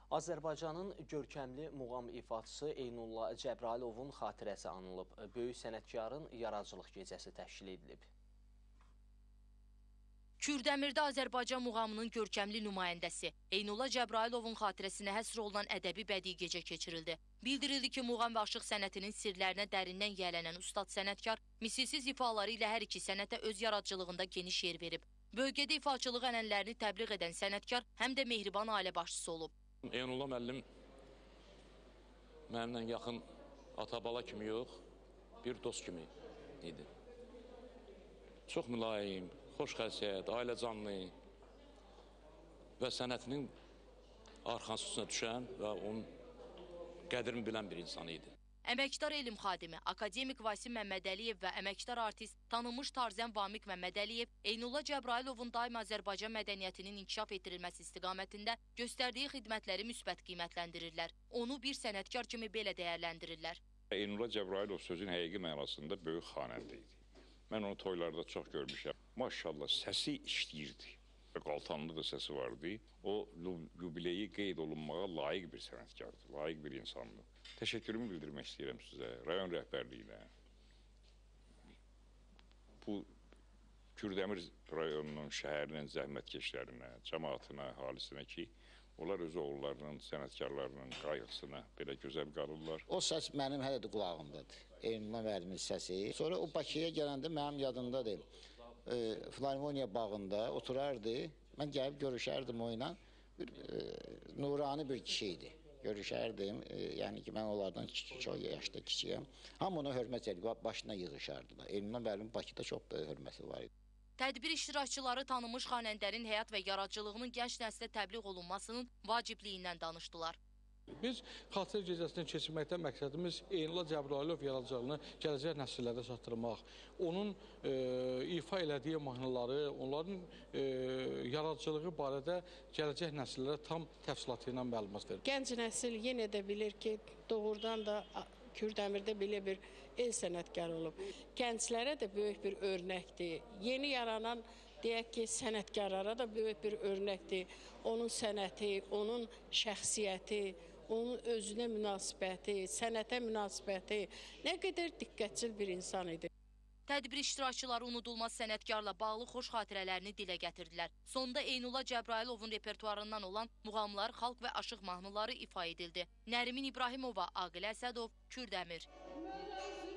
Azərbaycanın görkəmli muğam ifaçısı Eynullah Cəbralovun xatirəsi anılıb. Böyük sənətkarın yaradıcılıq gecəsi təşkil edilib. Kürdəmirdə Azərbaycan muğamının görkəmli nümayəndəsi Eynullah Cəbralovun xatirəsinə həsr olunan ədəbi bədii gecə keçirildi. Bildirildi ki, muğam və aşıq sənətinin sirlərinə dərindən yiyələnən ustad sənətkar misilsiz ifaları ilə hər iki sənətə öz yaradıcılığında geniş yer verib. Bölgədə ifaçılıq ənənələrini təbliğ edən sənətkar həm də mehriban ailə başçısı olub. Eynullah müəllim mənimlə yaxın ata-bala kimi yox, bir dost kimi idi. Çox mülayim, xoş xəsiyyət, ailə canlı və sənətinin arxasına düşən və onun qədrini bilən bir insan idi. Əməkdar elm xadimi, akademik Vasim Məmmədəliyev və əməkdar artist, tanınmış tarzən Vamiq Məmmədəliyev Eynullah Cəbrailovun daim Azərbaycan mədəniyyətinin inkişaf etdirilməsi istiqamətində göstərdiyi xidmətləri müsbət qiymətləndirirlər. Onu bir sənətkar kimi belə dəyərləndirirlər. Eynullah Cəbrailov sözün həqiqi mənasında böyük xanəndə idi. Mən onu toylarda çox görmüşəm. Maşallah, səsi işləyirdi. Qaltanlı da səsi vardı. O, yubileyi qeyd olunmağa layiq bir sənətkardır, layiq bir insandır. Təşəkkürümü bildirmək istəyirəm sizə, rayon rəhbərliyinə. Bu, Kürdəmir rayonunun, şəhərinin zəhmətkeşlərinə, cəmaatına, halisinə ki, onlar öz oğullarının, sənətkarlarının qayğısına belə gözəl qalırlar. O səs mənim hələ də qulağımdadır, Eynullah müəllimin səsi. Sonra o Bakıya gələndə mənim yadımdadır. Filarmoniya bağında oturardı, mən gəlib görüşərdim o ilə, nurani bir kişi idi, görüşərdim, yəni ki, mən onlardan çox yaşda kiçiyəm, hamı ona hörmət edib, başına yığışardılar. Eynullah müəllimin Bakıda çox böyük hörməti var idi. Tədbir iştirakçıları tanınmış xanəndərin həyat və yaradıcılığının gənc nəslə təbliğ olunmasının vacibliyindən danışdılar. Biz xatirə gecəsini keçirməkdən məqsədimiz Eynullah Cəbrailov yaradıcılığını gələcək nəsillərə çatdırmaq, onun ifa elədiyi mahnıları, onların yaradıcılığı barədə gələcək nəsillərə tam təfsilatı ilə məlumat verir. Gənc nəsil yenə də bilir ki, doğrudan da Kürdəmirdə belə bir el sənətkar olub. Gənclərə də böyük bir örnəkdir. Yeni yaranan deyək ki, sənətkarlara da böyük bir örnəkdir. Onun sənəti, onun şəxsiyyəti, onun özünə münasibəti, sənətə münasibəti nə qədər diqqətçil bir insan idi. Tədbir iştirakçıları unudulmaz sənətkarla bağlı xoş xatirələrini dilə gətirdilər. Sonda Eynullah Cəbrailovun repertuarından olan muğamlar, xalq və aşıq mahnıları ifa edildi. Nərimin İbrahimova, Aqil Əsədov, Kürdəmir.